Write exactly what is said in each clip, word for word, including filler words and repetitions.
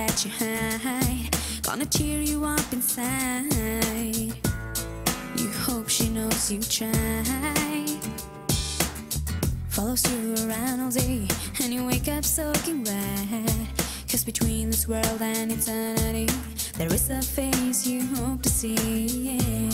that you hide, gonna tear you up inside. You hope she knows you tried. Follows you around all day, and you wake up soaking wet. Cause between this world and eternity, there is a face you hope to see.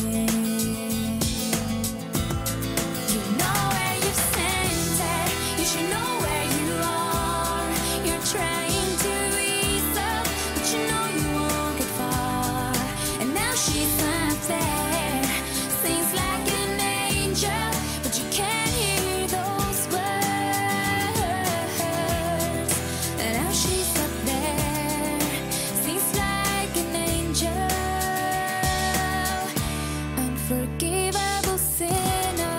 You know where you've sent her, you should know where you are. You're trying to ease up, but you know you won't get far. And now she's up there, sings like an angel, but you can't hear those words. And now she's up there, sings like an angel, unforgivable sinner.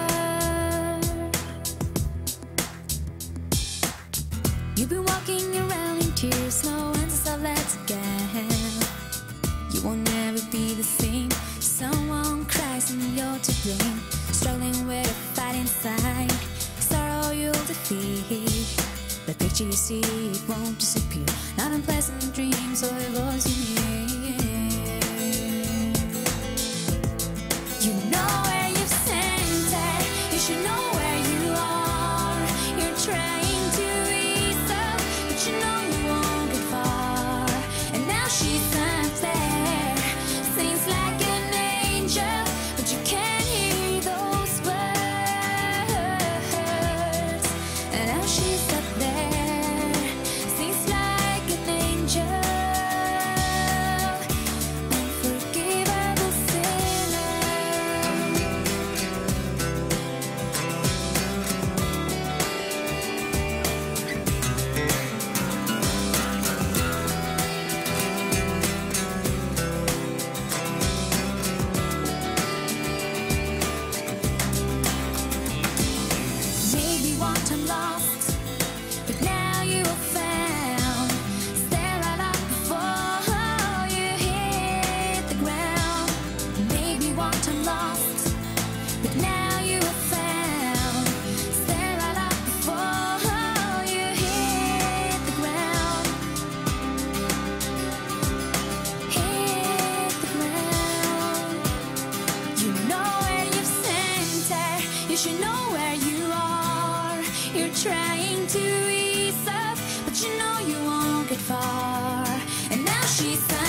You've been walking around in tears, no answers are left again. You won't never be the same. Someone cries and you're to blame. Struggling with a fight inside, sorrow you'll defeat. The picture you see, it won't disappear. Not unpleasant dreams or a voice you hear. You know where you've sent her, you should know where you are. You're trying to ease up, but you know you won't get far. And now she's up there, sings like an angel, but you can't hear those words. And now she's up there, sings like an angel, unforgivable sinner. Maybe one time lost, but now you are found. Stare right up before you hit the ground. Maybe one time lost, but now you are found. Stare right up before you hit the ground. Hit the ground. You know where you've sent her, you should know where you are. You're trying to ease up, but you know you won't get far. And now she's